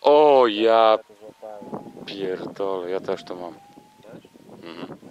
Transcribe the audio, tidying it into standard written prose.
O ja To złapałem. pierdolę, ja też to mam. Wiesz? Mhm.